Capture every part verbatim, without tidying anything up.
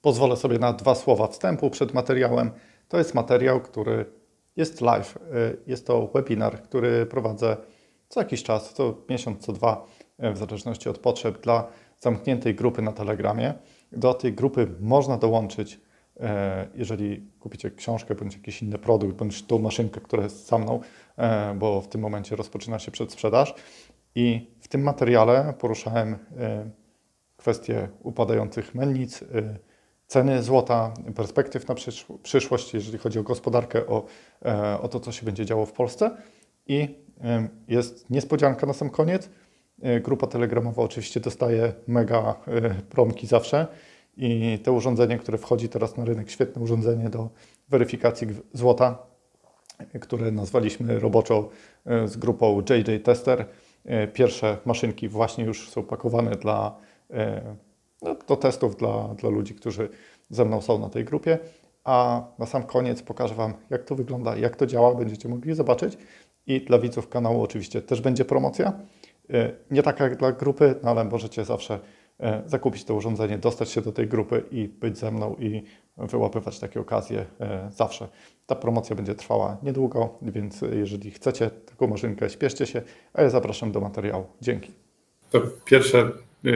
Pozwolę sobie na dwa słowa wstępu przed materiałem. To jest materiał, który jest live. Jest to webinar, który prowadzę co jakiś czas, co miesiąc, co dwa, w zależności od potrzeb, dla zamkniętej grupy na Telegramie. Do tej grupy można dołączyć, jeżeli kupicie książkę, bądź jakiś inny produkt, bądź tą maszynkę, która jest za mną, bo w tym momencie rozpoczyna się przedsprzedaż. I w tym materiale poruszałem kwestie upadających mennic, ceny złota, perspektyw na przyszłość, jeżeli chodzi o gospodarkę, o, o to, co się będzie działo w Polsce. I jest niespodzianka na sam koniec. Grupa telegramowa oczywiście dostaje mega promki zawsze i to urządzenie, które wchodzi teraz na rynek, świetne urządzenie do weryfikacji złota, które nazwaliśmy roboczo z grupą J J Tester. Pierwsze maszynki właśnie już są pakowane dla, no, do testów dla, dla ludzi, którzy ze mną są na tej grupie. A na sam koniec pokażę Wam, jak to wygląda, jak to działa. Będziecie mogli zobaczyć. I dla widzów kanału oczywiście też będzie promocja. Nie taka jak dla grupy, no ale możecie zawsze zakupić to urządzenie, dostać się do tej grupy i być ze mną i wyłapywać takie okazje zawsze. Ta promocja będzie trwała niedługo, więc jeżeli chcecie taką maszynkę, śpieszcie się, a ja zapraszam do materiału. Dzięki. To pierwsze y,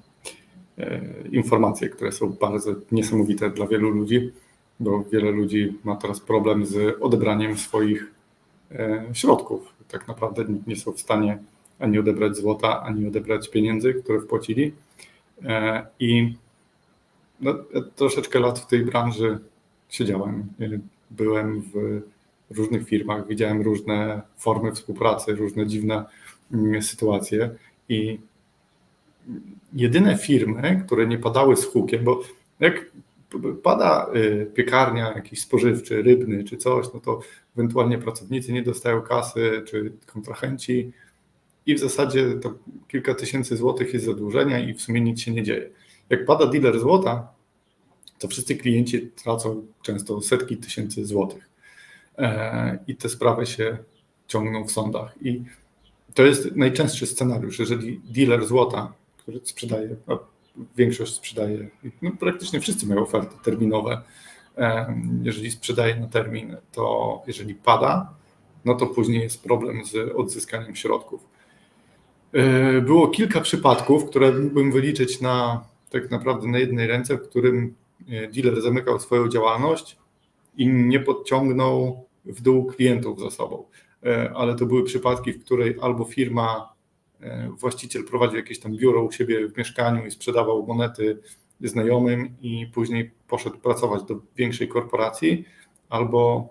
y, informacje, które są bardzo niesamowite dla wielu ludzi, bo wiele ludzi ma teraz problem z odebraniem swoich y, środków. Tak naprawdę nie są w stanie ani odebrać złota, ani odebrać pieniędzy, które wpłacili. I no, ja troszeczkę lat w tej branży siedziałem. Byłem w różnych firmach, widziałem różne formy współpracy, różne dziwne sytuacje i jedyne firmy, które nie padały z hukiem, bo jak pada piekarnia, jakiś spożywczy, rybny czy coś, no to ewentualnie pracownicy nie dostają kasy, czy kontrahenci, i w zasadzie to kilka tysięcy złotych jest zadłużenia i w sumie nic się nie dzieje. Jak pada dealer złota, to wszyscy klienci tracą często setki tysięcy złotych. I te sprawy się ciągną w sądach. I to jest najczęstszy scenariusz. Jeżeli dealer złota, który sprzedaje, a większość sprzedaje, no praktycznie wszyscy mają oferty terminowe, jeżeli sprzedaje na termin, to jeżeli pada, no to później jest problem z odzyskaniem środków. Było kilka przypadków, które mógłbym wyliczyć na tak naprawdę na jednej ręce, w którym dealer zamykał swoją działalność i nie podciągnął w dół klientów za sobą. Ale to były przypadki, w której albo firma, właściciel prowadził jakieś tam biuro u siebie w mieszkaniu i sprzedawał monety znajomym i później poszedł pracować do większej korporacji, albo,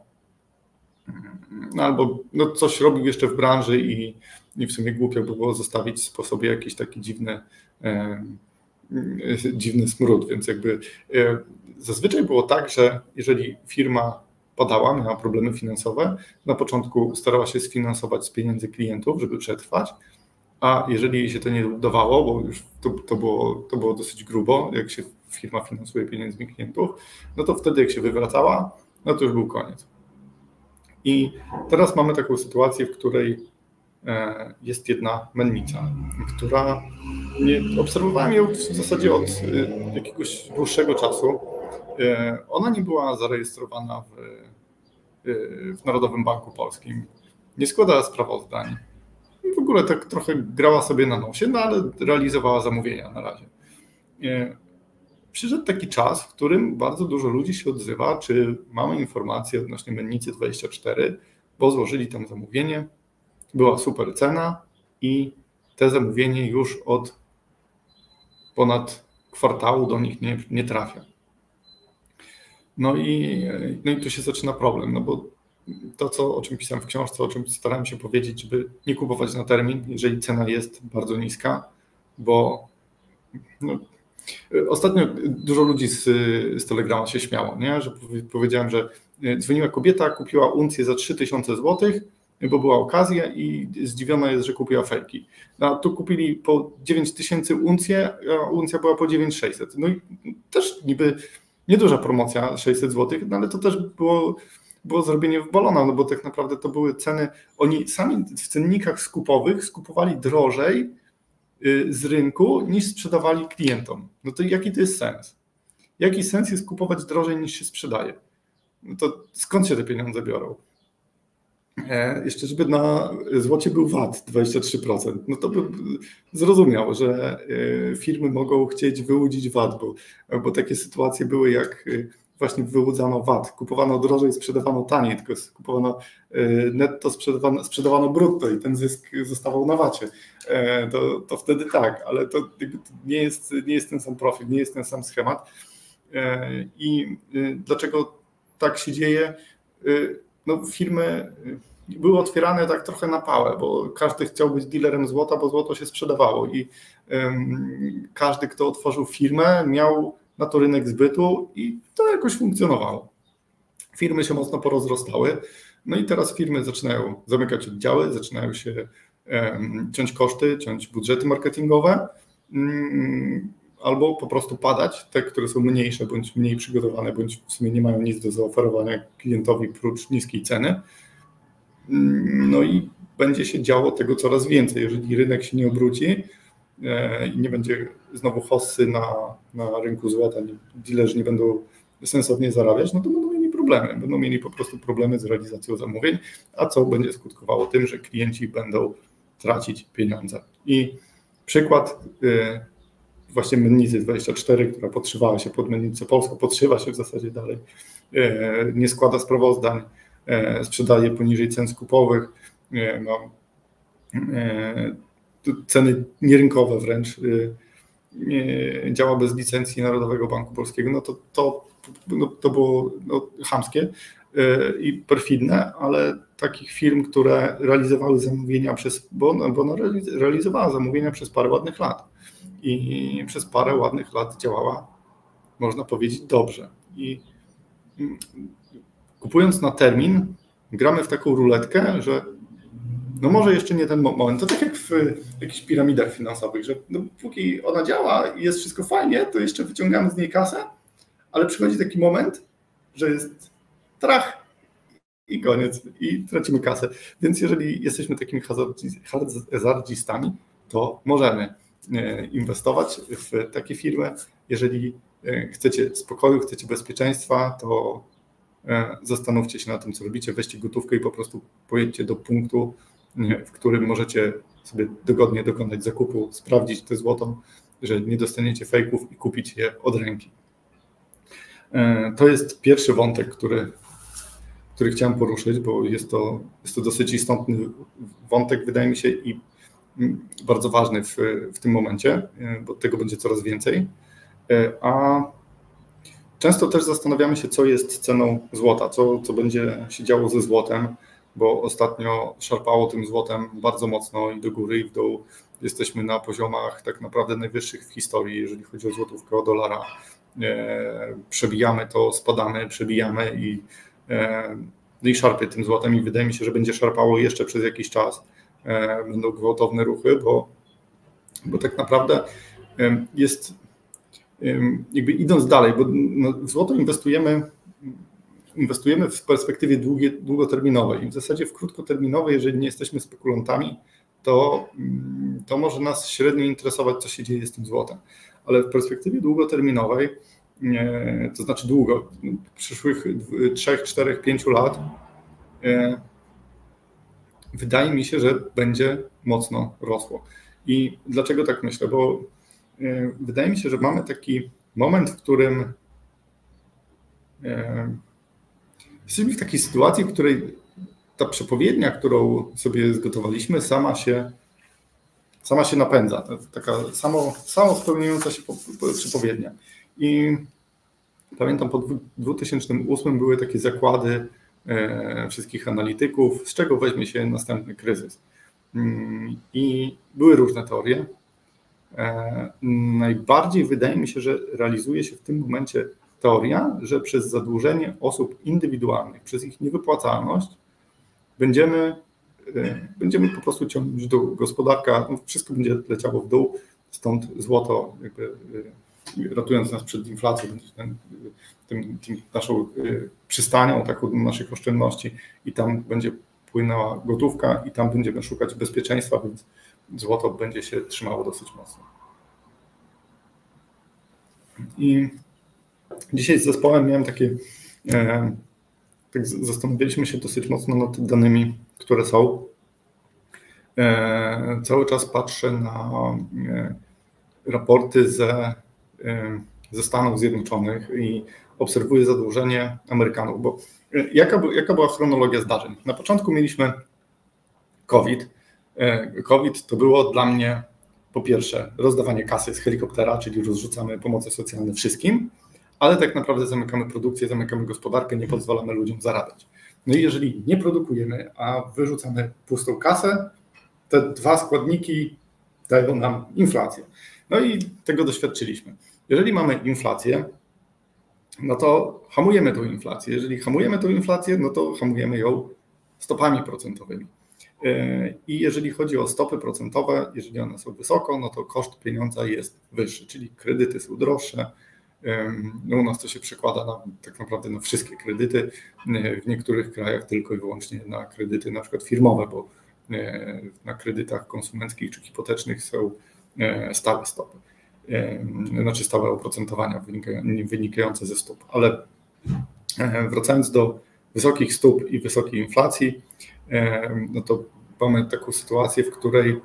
albo no coś robił jeszcze w branży i I w sumie głupio by było zostawić po sobie jakiś taki dziwny, e, dziwny smród, więc jakby e, zazwyczaj było tak, że jeżeli firma padała, miała problemy finansowe, na początku starała się sfinansować z pieniędzy klientów, żeby przetrwać, a jeżeli jej się to nie udawało, bo już to, to, było, to było dosyć grubo, jak się firma finansuje pieniędzmi klientów, no to wtedy jak się wywracała, no to już był koniec. I teraz mamy taką sytuację, w której jest jedna mennica, która nie, obserwowałem ją w zasadzie od jakiegoś dłuższego czasu. Ona nie była zarejestrowana w, w Narodowym Banku Polskim, nie składała sprawozdań, w ogóle tak trochę grała sobie na nosie, no ale realizowała zamówienia na razie. Przyszedł taki czas, w którym bardzo dużo ludzi się odzywa, czy mamy informacje odnośnie mennicy dwadzieścia cztery, bo złożyli tam zamówienie. Była super cena i te zamówienie już od ponad kwartału do nich nie, nie trafia. No i, no i tu się zaczyna problem, no bo to, co, o czym pisałem w książce, o czym starałem się powiedzieć, żeby nie kupować na termin, jeżeli cena jest bardzo niska, bo no, ostatnio dużo ludzi z, z Telegrama się śmiało, nie? Że powiedziałem, że dzwoniła kobieta, kupiła uncję za trzy tysiące złotych, bo była okazja i zdziwiona jest, że kupiła fejki. No, tu kupili po dziewięć tysięcy uncję, a uncja była po dziewięć tysięcy sześćset. No i też niby nieduża promocja, sześćset złotych, no ale to też było, było zrobienie w balona, no bo tak naprawdę to były ceny, oni sami w cennikach skupowych skupowali drożej z rynku niż sprzedawali klientom. No to jaki to jest sens? jaki sens jest kupować drożej niż się sprzedaje? No to skąd się te pieniądze biorą? E, jeszcze żeby na złocie był V A T dwadzieścia trzy procent, no to by zrozumiał, że e, firmy mogą chcieć wyłudzić V A T, bo, bo takie sytuacje były, jak właśnie wyłudzano V A T, kupowano drożej, sprzedawano taniej, tylko kupowano netto, sprzedawano, sprzedawano brutto i ten zysk zostawał na vacie. To, to wtedy tak, ale to nie jest, nie jest ten sam profil, nie jest ten sam schemat. I dlaczego tak się dzieje? No, firmy były otwierane tak trochę na pałę, bo każdy chciał być dealerem złota, bo złoto się sprzedawało i każdy, kto otworzył firmę, miał na to rynek zbytu i to jakoś funkcjonowało. Firmy się mocno porozrostały, no i teraz firmy zaczynają zamykać oddziały, zaczynają się um, ciąć koszty, ciąć budżety marketingowe, um, albo po prostu padać, te, które są mniejsze, bądź mniej przygotowane, bądź w sumie nie mają nic do zaoferowania klientowi prócz niskiej ceny. Um, no i będzie się działo tego coraz więcej, jeżeli rynek się nie obróci, i nie będzie znowu hossy na, na rynku złota, dealerzy nie będą sensownie zarabiać, no to będą mieli problemy. Będą mieli po prostu problemy z realizacją zamówień, a co będzie skutkowało tym, że klienci będą tracić pieniądze. I przykład y, właśnie Mennizy dwadzieścia cztery, która podszywała się pod Mennicę Polską, podszywa się w zasadzie dalej, y, nie składa sprawozdań, y, sprzedaje poniżej cen skupowych, y, ma y, ceny nierynkowe wręcz, działa bez licencji Narodowego Banku Polskiego, no to, to, no to było no, chamskie i perfidne, ale takich firm, które realizowały zamówienia przez, bo ona, bo ona realizowała zamówienia przez parę ładnych lat i przez parę ładnych lat działała, można powiedzieć, dobrze. I kupując na termin, gramy w taką ruletkę, że no może jeszcze nie ten moment. To tak jak w jakichś piramidach finansowych, że no, póki ona działa i jest wszystko fajnie, to jeszcze wyciągamy z niej kasę, ale przychodzi taki moment, że jest trach i koniec i tracimy kasę. Więc jeżeli jesteśmy takimi hazardzistami, to możemy inwestować w takie firmy. Jeżeli chcecie spokoju, chcecie bezpieczeństwa, to zastanówcie się na tym, co robicie, weźcie gotówkę i po prostu pojedźcie do punktu, w którym możecie sobie dogodnie dokonać zakupu, sprawdzić to złoto, że nie dostaniecie fejków i kupić je od ręki. To jest pierwszy wątek, który, który chciałem poruszyć, bo jest to, jest to dosyć istotny wątek, wydaje mi się, i bardzo ważny w, w tym momencie, bo tego będzie coraz więcej. A często też zastanawiamy się, co jest ceną złota, co, co będzie się działo ze złotem, bo ostatnio szarpało tym złotem bardzo mocno i do góry, i w dół. Jesteśmy na poziomach tak naprawdę najwyższych w historii, jeżeli chodzi o złotówkę, o dolara. Przebijamy to, spadamy, przebijamy i, i szarpie tym złotem i wydaje mi się, że będzie szarpało jeszcze przez jakiś czas. Będą gwałtowne ruchy, bo, bo tak naprawdę jest, jakby idąc dalej, bo w złoto inwestujemy Inwestujemy w perspektywie długie, długoterminowej i w zasadzie w krótkoterminowej, jeżeli nie jesteśmy spekulantami, to, to może nas średnio interesować, co się dzieje z tym złotem. Ale w perspektywie długoterminowej, to znaczy długo, przyszłych trzech, czterech, pięciu lat, wydaje mi się, że będzie mocno rosło. I dlaczego tak myślę? Bo wydaje mi się, że mamy taki moment, w którym jesteśmy w takiej sytuacji, w której ta przepowiednia, którą sobie zgotowaliśmy, sama się, sama się napędza. To taka samo, samo spełniająca się przepowiednia. I pamiętam, po dwa tysiące ósmym były takie zakłady e, wszystkich analityków, z czego weźmie się następny kryzys. I były różne teorie. E, najbardziej wydaje mi się, że realizuje się w tym momencie teoria, że przez zadłużenie osób indywidualnych, przez ich niewypłacalność będziemy, będziemy po prostu ciągnąć w dół. Gospodarka, no wszystko będzie leciało w dół, stąd złoto jakby ratując nas przed inflacją, będzie ten, tym, tym naszą przystanią taką naszych oszczędności i tam będzie płynęła gotówka i tam będziemy szukać bezpieczeństwa, więc złoto będzie się trzymało dosyć mocno. I Dzisiaj z zespołem miałem takie, e, tak zastanawialiśmy się dosyć mocno nad danymi, które są. E, cały czas patrzę na e, raporty ze, e, ze Stanów Zjednoczonych i obserwuję zadłużenie Amerykanów, bo e, jaka, jaka była chronologia zdarzeń? Na początku mieliśmy COVID. E, COVID to było dla mnie po pierwsze rozdawanie kasy z helikoptera, czyli rozrzucamy pomoce socjalne wszystkim, ale tak naprawdę zamykamy produkcję, zamykamy gospodarkę, nie pozwalamy ludziom zarabiać. No i jeżeli nie produkujemy, a wyrzucamy pustą kasę, te dwa składniki dają nam inflację. No i tego doświadczyliśmy. Jeżeli mamy inflację, no to hamujemy tą inflację. Jeżeli hamujemy tą inflację, no to hamujemy ją stopami procentowymi. I jeżeli chodzi o stopy procentowe, jeżeli one są wysoko, no to koszt pieniądza jest wyższy, czyli kredyty są droższe. No u nas to się przekłada na, tak naprawdę na wszystkie kredyty, w niektórych krajach tylko i wyłącznie na kredyty na przykład firmowe, bo na kredytach konsumenckich czy hipotecznych są stałe stopy, znaczy stałe oprocentowania wynikające ze stóp. Ale wracając do wysokich stóp i wysokiej inflacji, no to mamy taką sytuację, w której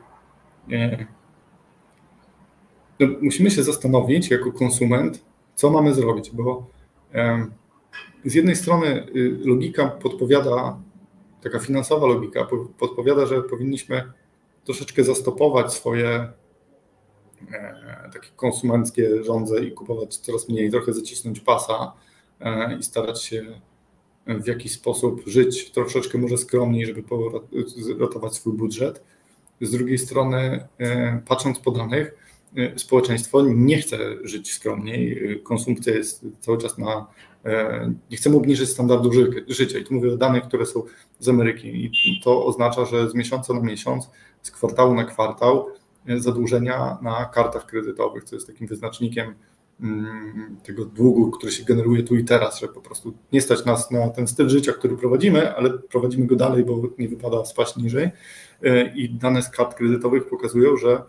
no musimy się zastanowić jako konsument, co mamy zrobić, bo z jednej strony logika podpowiada, taka finansowa logika podpowiada, że powinniśmy troszeczkę zastopować swoje takie konsumenckie żądze i kupować coraz mniej, trochę zacisnąć pasa i starać się w jakiś sposób żyć troszeczkę może skromniej, żeby ratować swój budżet. Z drugiej strony, patrząc po danych, społeczeństwo nie chce żyć skromniej, konsumpcja jest cały czas na... Nie chcemy obniżyć standardu życia i tu mówię o danych, które są z Ameryki i to oznacza, że z miesiąca na miesiąc, z kwartału na kwartał zadłużenia na kartach kredytowych, co jest takim wyznacznikiem tego długu, który się generuje tu i teraz, że po prostu nie stać nas na ten styl życia, który prowadzimy, ale prowadzimy go dalej, bo nie wypada spaść niżej. I dane z kart kredytowych pokazują, że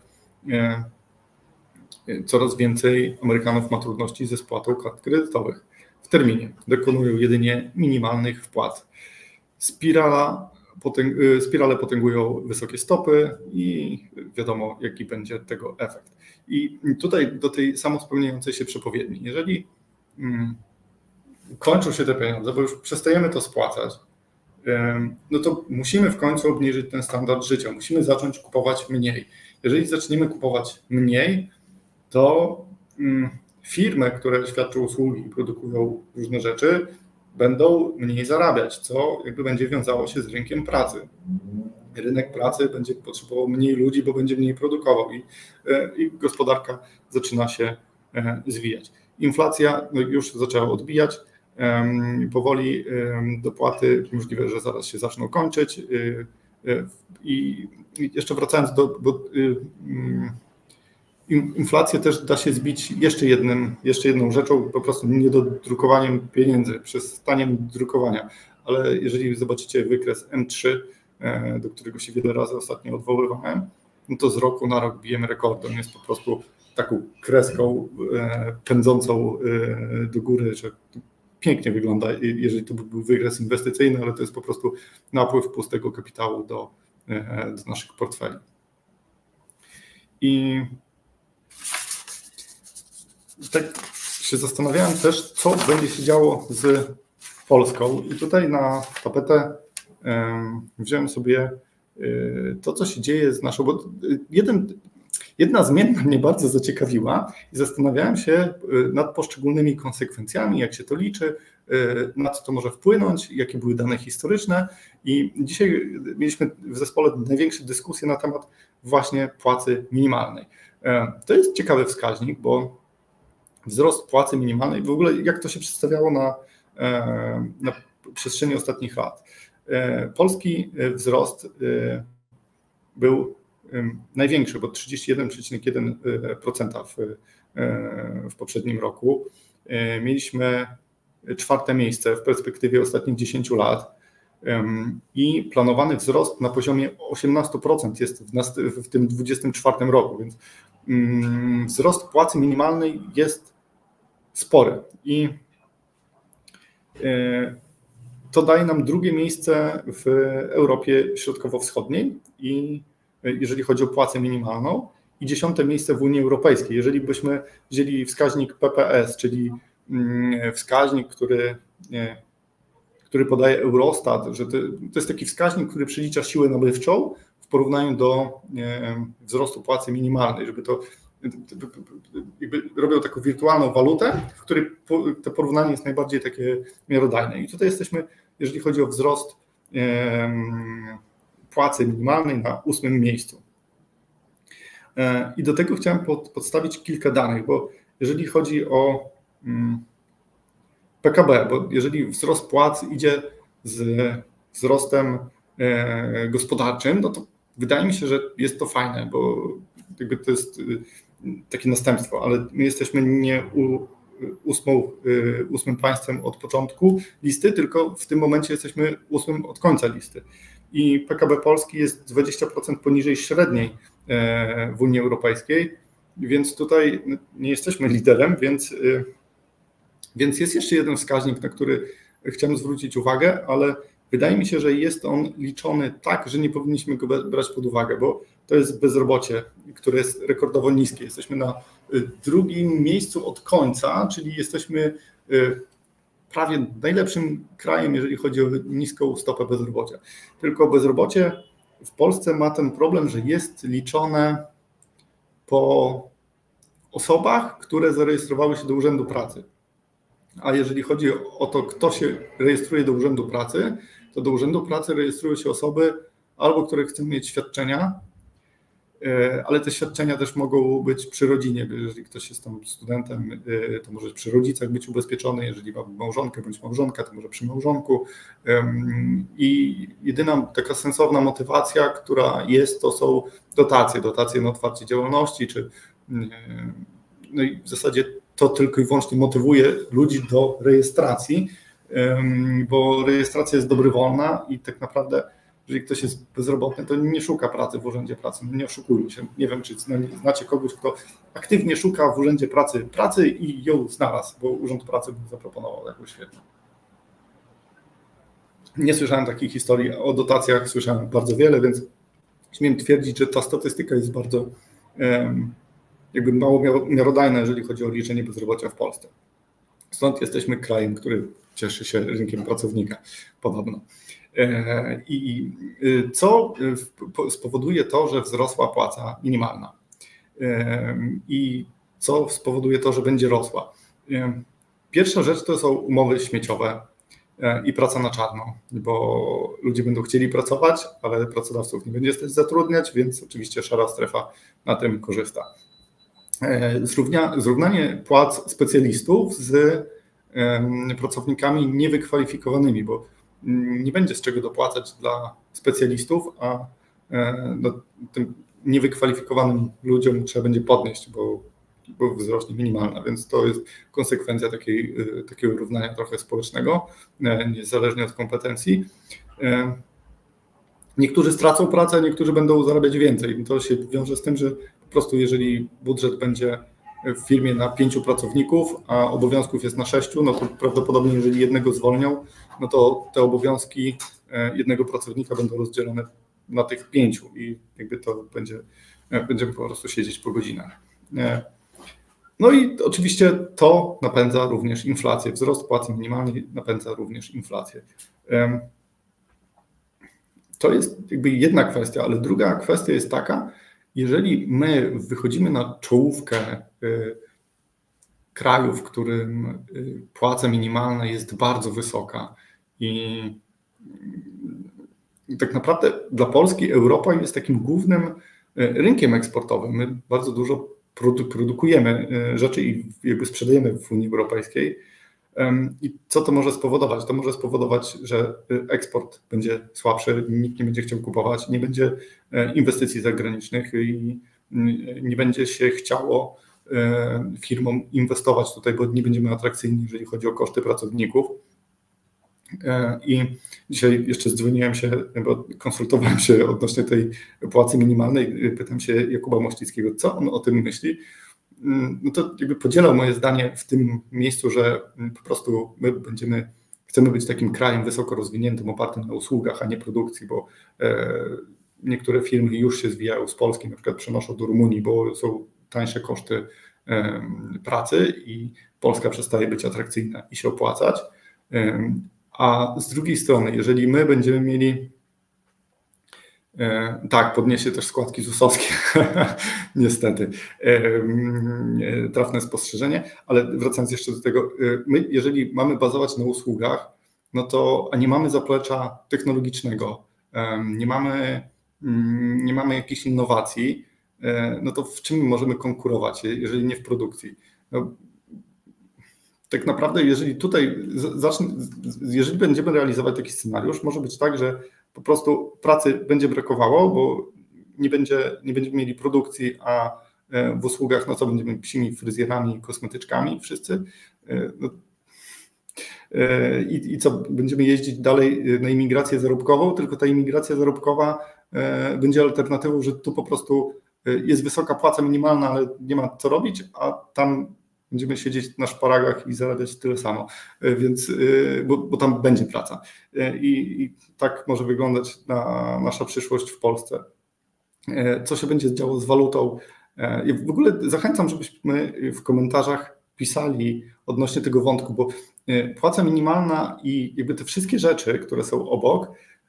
coraz więcej Amerykanów ma trudności ze spłatą kart kredytowych w terminie. Dokonują jedynie minimalnych wpłat. Spirala, potęg, spirale potęgują wysokie stopy i wiadomo, jaki będzie tego efekt. I tutaj do tej samospełniającej się przepowiedni, jeżeli hmm, kończą się te pieniądze, bo już przestajemy to spłacać, hmm, no to musimy w końcu obniżyć ten standard życia, musimy zacząć kupować mniej. Jeżeli zaczniemy kupować mniej, to hmm, firmy, które świadczą usługi i produkują różne rzeczy, będą mniej zarabiać, co jakby będzie wiązało się z rynkiem pracy. Rynek pracy będzie potrzebował mniej ludzi, bo będzie mniej produkował i, i gospodarka zaczyna się zwijać. Inflacja no już zaczęła odbijać, powoli dopłaty możliwe, że zaraz się zaczną kończyć i jeszcze wracając do... Bo, inflację też da się zbić jeszcze, jednym, jeszcze jedną rzeczą, po prostu niedodrukowaniem pieniędzy, przestaniem drukowania. Ale jeżeli zobaczycie wykres M trzy, do którego się wiele razy ostatnio odwoływałem, no to z roku na rok bijemy rekordy. On jest po prostu taką kreską pędzącą do góry, że pięknie wygląda, jeżeli to był wykres inwestycyjny, ale to jest po prostu napływ pustego kapitału do, do naszych portfeli. I tak się zastanawiałem też, co będzie się działo z Polską i tutaj na tapetę wziąłem sobie to, co się dzieje z naszą, bo jeden, jedna zmienna mnie bardzo zaciekawiła i zastanawiałem się nad poszczególnymi konsekwencjami, jak się to liczy, na co to może wpłynąć, jakie były dane historyczne i dzisiaj mieliśmy w zespole największe dyskusje na temat właśnie płacy minimalnej. To jest ciekawy wskaźnik, bo wzrost płacy minimalnej, w ogóle jak to się przedstawiało na, na przestrzeni ostatnich lat. Polski wzrost był największy, bo trzydzieści jeden przecinek jeden procent w, w poprzednim roku. Mieliśmy czwarte miejsce w perspektywie ostatnich dziesięciu lat i planowany wzrost na poziomie osiemnaście procent jest w, nas, w tym dwudziestym czwartym roku, więc wzrost płacy minimalnej jest spory. I to daje nam drugie miejsce w Europie Środkowo-Wschodniej, i jeżeli chodzi o płacę minimalną, i dziesiąte miejsce w Unii Europejskiej. Jeżeli byśmy wzięli wskaźnik P P S, czyli wskaźnik, który, który podaje Eurostat, że to, to jest taki wskaźnik, który przelicza siłę nabywczą w porównaniu do wzrostu płacy minimalnej, żeby to jakby robią taką wirtualną walutę, w której to porównanie jest najbardziej takie miarodajne. I tutaj jesteśmy, jeżeli chodzi o wzrost płacy minimalnej, na ósmym miejscu. I do tego chciałem podstawić kilka danych, bo jeżeli chodzi o P K B, bo jeżeli wzrost płac idzie z wzrostem gospodarczym, no to wydaje mi się, że jest to fajne, bo jakby to jest takie następstwo, ale my jesteśmy nie u, ósmą, ósmym państwem od początku listy, tylko w tym momencie jesteśmy ósmym od końca listy. I P K B Polski jest dwadzieścia procent poniżej średniej w Unii Europejskiej, więc tutaj nie jesteśmy liderem, więc, więc jest jeszcze jeden wskaźnik, na który chciałem zwrócić uwagę, ale wydaje mi się, że jest on liczony tak, że nie powinniśmy go brać pod uwagę, bo to jest bezrobocie, które jest rekordowo niskie. Jesteśmy na drugim miejscu od końca, czyli jesteśmy prawie najlepszym krajem, jeżeli chodzi o niską stopę bezrobocia. Tylko bezrobocie w Polsce ma ten problem, że jest liczone po osobach, które zarejestrowały się do Urzędu Pracy. A jeżeli chodzi o to, kto się rejestruje do Urzędu Pracy, to do Urzędu Pracy rejestrują się osoby albo, które chcą mieć świadczenia, ale te świadczenia też mogą być przy rodzinie. Jeżeli ktoś jest tam studentem, to może przy rodzicach być ubezpieczony, jeżeli ma małżonkę bądź małżonka, to może przy małżonku. I jedyna taka sensowna motywacja, która jest, to są dotacje, dotacje na otwarcie działalności, czy no i w zasadzie to tylko i wyłącznie motywuje ludzi do rejestracji, bo rejestracja jest dobrowolna i tak naprawdę, jeżeli ktoś jest bezrobotny, to nie szuka pracy w Urzędzie Pracy. No nie oszukujmy się. Nie wiem, czy znacie kogoś, kto aktywnie szuka w Urzędzie Pracy pracy i ją znalazł, bo Urząd Pracy mu zaproponował jakąś świetną. Nie słyszałem takich historii. O dotacjach słyszałem bardzo wiele, więc śmiem twierdzić, że ta statystyka jest bardzo jakby mało miarodajna, jeżeli chodzi o liczenie bezrobocia w Polsce. Stąd jesteśmy krajem, który cieszy się rynkiem pracownika, podobno. I co spowoduje to, że wzrosła płaca minimalna? I co spowoduje to, że będzie rosła? Pierwsza rzecz to są umowy śmieciowe i praca na czarno, bo ludzie będą chcieli pracować, ale pracodawców nie będzie stać zatrudniać, więc oczywiście szara strefa na tym korzysta. Zrównia, zrównanie płac specjalistów z pracownikami niewykwalifikowanymi, bo nie będzie z czego dopłacać dla specjalistów, a no, tym niewykwalifikowanym ludziom trzeba będzie podnieść, bo, bo wzrośnie minimalna, więc to jest konsekwencja takiej, takiego równania trochę społecznego, niezależnie od kompetencji. Niektórzy stracą pracę, niektórzy będą zarabiać więcej. To się wiąże z tym, że po prostu jeżeli budżet będzie w firmie na pięciu pracowników, a obowiązków jest na sześciu, no to prawdopodobnie jeżeli jednego zwolnią, no to te obowiązki jednego pracownika będą rozdzielone na tych pięciu i jakby to będzie, będziemy po prostu siedzieć po godzinach. No i oczywiście to napędza również inflację. Wzrost płacy minimalnej napędza również inflację. To jest jakby jedna kwestia, ale druga kwestia jest taka, jeżeli my wychodzimy na czołówkę kraju, w którym płaca minimalna jest bardzo wysoka i tak naprawdę dla Polski Europa jest takim głównym rynkiem eksportowym. My bardzo dużo produ- produkujemy rzeczy i jakby sprzedajemy w Unii Europejskiej. I co to może spowodować? To może spowodować, że eksport będzie słabszy, nikt nie będzie chciał kupować, nie będzie inwestycji zagranicznych i nie będzie się chciało firmom inwestować tutaj, bo nie będziemy atrakcyjni, jeżeli chodzi o koszty pracowników. I dzisiaj jeszcze dzwoniłem się, bo konsultowałem się odnośnie tej płacy minimalnej, pytam się Jakuba Mościckiego, co on o tym myśli. no to jakby podzielał moje zdanie w tym miejscu, że po prostu my będziemy, chcemy być takim krajem wysoko rozwiniętym, opartym na usługach, a nie produkcji, bo niektóre firmy już się zwijają z Polski, na przykład przenoszą do Rumunii, bo są tańsze koszty pracy i Polska przestaje być atrakcyjna i się opłacać. A z drugiej strony, jeżeli my będziemy mieli, tak, podniesie też składki zusowskie, niestety, trafne spostrzeżenie, ale wracając jeszcze do tego, my jeżeli mamy bazować na usługach, no to a nie mamy zaplecza technologicznego, nie mamy, nie mamy jakichś innowacji, no to w czym możemy konkurować, jeżeli nie w produkcji? No, tak naprawdę, jeżeli tutaj zacznę, jeżeli będziemy realizować taki scenariusz, może być tak, że po prostu pracy będzie brakowało, bo nie, będzie, nie będziemy mieli produkcji, a w usługach, no co będziemy psimi fryzjerami, kosmetyczkami wszyscy. No, i, I co, będziemy jeździć dalej na imigrację zarobkową, tylko ta imigracja zarobkowa będzie alternatywą, że tu po prostu jest wysoka płaca minimalna, ale nie ma co robić, a tam będziemy siedzieć na szparagach i zarabiać tyle samo, więc, bo, bo tam będzie praca. I, I tak może wyglądać na nasza przyszłość w Polsce. Co się będzie działo z walutą? I w ogóle zachęcam, żebyśmy w komentarzach pisali odnośnie tego wątku, bo płaca minimalna i jakby te wszystkie rzeczy, które są obok,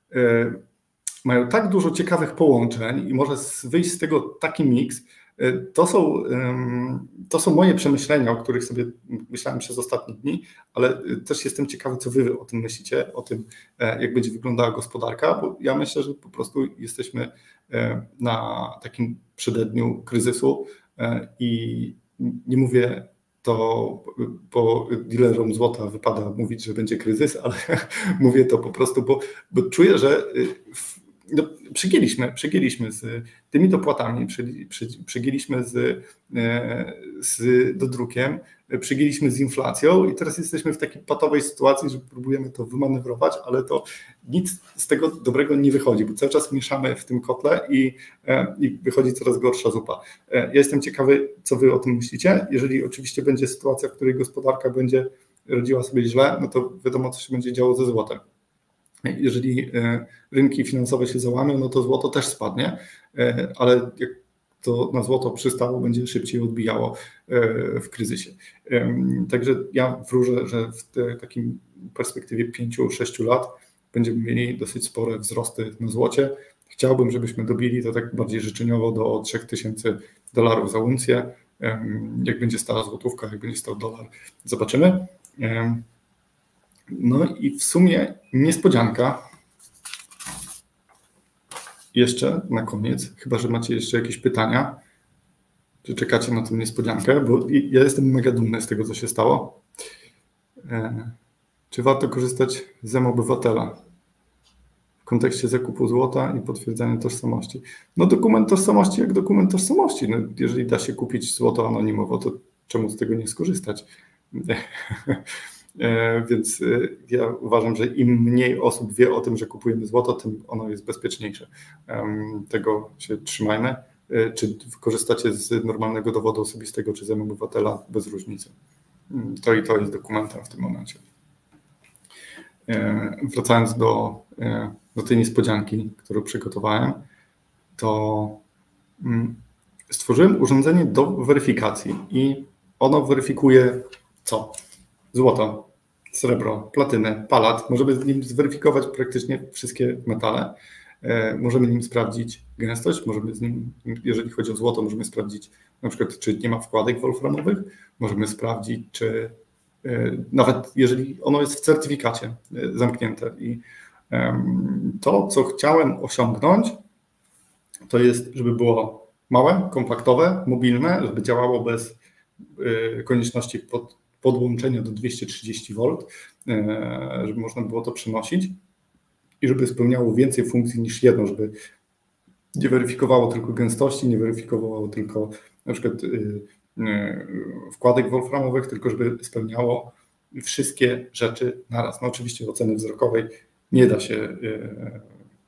mają tak dużo ciekawych połączeń i może wyjść z tego taki miks. To są, to są moje przemyślenia, o których sobie myślałem przez ostatnie dni, ale też jestem ciekawy, co wy o tym myślicie, o tym, jak będzie wyglądała gospodarka, bo ja myślę, że po prostu jesteśmy na takim przededniu kryzysu i nie mówię to, bo dealerom złota wypada mówić, że będzie kryzys, ale mówię to po prostu, bo, bo czuję, że w, no, przegięliśmy, przegięliśmy z tymi dopłatami, przegięliśmy z, z dodrukiem, przegięliśmy z inflacją i teraz jesteśmy w takiej patowej sytuacji, że próbujemy to wymanewrować, ale to nic z tego dobrego nie wychodzi, bo cały czas mieszamy w tym kotle i, i wychodzi coraz gorsza zupa. Ja jestem ciekawy, co wy o tym myślicie. Jeżeli oczywiście będzie sytuacja, w której gospodarka będzie radziła sobie źle, no to wiadomo, co się będzie działo ze złotem. Jeżeli rynki finansowe się załamią, no to złoto też spadnie, ale jak to na złoto przystało, będzie szybciej odbijało w kryzysie. Także ja wróżę, że w te, takim perspektywie pięciu sześciu lat będziemy mieli dosyć spore wzrosty na złocie. Chciałbym, żebyśmy dobili to tak bardziej życzeniowo do trzech tysięcy dolarów za uncję. Jak będzie stała złotówka, jak będzie stał dolar, zobaczymy. No i w sumie niespodzianka. Jeszcze na koniec, chyba że macie jeszcze jakieś pytania, czy czekacie na tę niespodziankę, bo ja jestem mega dumny z tego, co się stało. Czy warto korzystać z M-Obywatela w kontekście zakupu złota i potwierdzania tożsamości? No dokument tożsamości jak dokument tożsamości. No, jeżeli da się kupić złoto anonimowo, to czemu z tego nie skorzystać? Więc ja uważam, że im mniej osób wie o tym, że kupujemy złoto, tym ono jest bezpieczniejsze. Tego się trzymajmy. Czy korzystacie z normalnego dowodu osobistego, czy z M-Obywatela, bez różnicy. To i to jest dokumentem w tym momencie. Wracając do, do tej niespodzianki, którą przygotowałem, to stworzyłem urządzenie do weryfikacji i ono weryfikuje co? Złoto, srebro, platynę, palat. Możemy z nim zweryfikować praktycznie wszystkie metale. Możemy nim sprawdzić gęstość, możemy z nim, jeżeli chodzi o złoto, możemy sprawdzić na przykład, czy nie ma wkładek wolframowych, możemy sprawdzić, czy nawet jeżeli ono jest w certyfikacie zamknięte. I to, co chciałem osiągnąć, to jest, żeby było małe, kompaktowe, mobilne, żeby działało bez konieczności pod podłączenia do dwieście trzydzieści wolt, żeby można było to przenosić i żeby spełniało więcej funkcji niż jedno, żeby nie weryfikowało tylko gęstości, nie weryfikowało tylko na przykład wkładek wolframowych, tylko żeby spełniało wszystkie rzeczy naraz. No oczywiście oceny wzrokowej nie da się,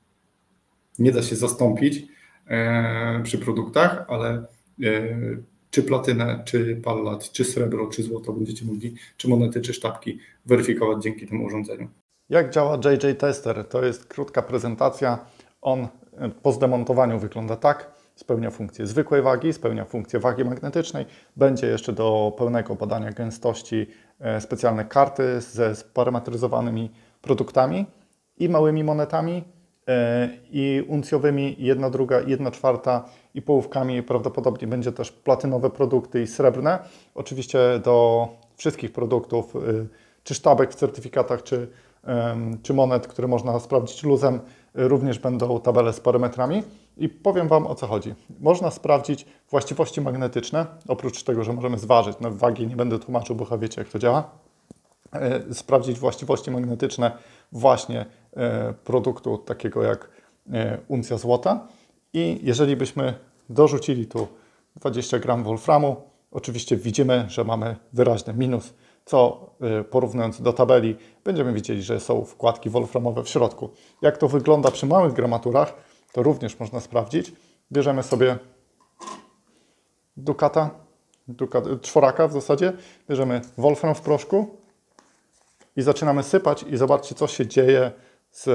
nie da się zastąpić przy produktach, ale czy platynę, czy pallat, czy srebro, czy złoto będziecie mogli, czy monety, czy sztabki weryfikować dzięki temu urządzeniu. Jak działa J J Tester? To jest krótka prezentacja. On po zdemontowaniu wygląda tak. Spełnia funkcję zwykłej wagi, spełnia funkcję wagi magnetycznej. Będzie jeszcze do pełnego badania gęstości specjalne karty ze sparametryzowanymi produktami i małymi monetami, i uncjowymi, jedna druga, jedna czwarta i połówkami. Prawdopodobnie będzie też platynowe produkty i srebrne. Oczywiście do wszystkich produktów, czy sztabek w certyfikatach, czy, czy monet, które można sprawdzić luzem, również będą tabele z parametrami. I powiem Wam, o co chodzi. Można sprawdzić właściwości magnetyczne, oprócz tego, że możemy zważyć. Na wagi nie będę tłumaczył, bo wiecie, jak to działa. Sprawdzić właściwości magnetyczne właśnie produktu takiego jak uncja złota. I jeżeli byśmy dorzucili tu dwadzieścia gram wolframu, oczywiście widzimy, że mamy wyraźny minus, co porównując do tabeli będziemy widzieli, że są wkładki wolframowe w środku. Jak to wygląda przy małych gramaturach, to również można sprawdzić. Bierzemy sobie dukata, dukat, czworaka w zasadzie, bierzemy wolfram w proszku i zaczynamy sypać i zobaczcie, co się dzieje z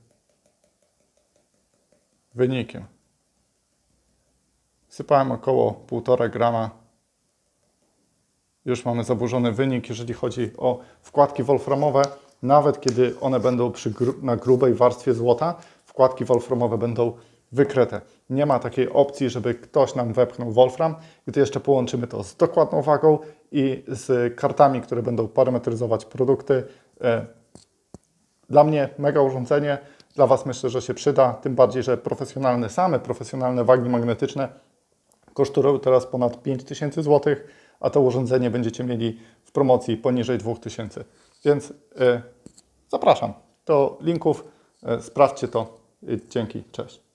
wynikiem. Sypałem około półtora grama. Już mamy zaburzony wynik, jeżeli chodzi o wkładki wolframowe. Nawet kiedy one będą przy gru na grubej warstwie złota, wkładki wolframowe będą wykryte. Nie ma takiej opcji, żeby ktoś nam wepchnął wolfram. Gdy jeszcze połączymy to z dokładną wagą i z kartami, które będą parametryzować produkty. Dla mnie mega urządzenie, dla Was myślę, że się przyda. Tym bardziej, że profesjonalne, same profesjonalne wagi magnetyczne kosztują teraz ponad pięć tysięcy złotych, a to urządzenie będziecie mieli w promocji poniżej dwóch tysięcy. Więc yy, zapraszam do linków, yy, sprawdźcie to. Yy, dzięki, cześć.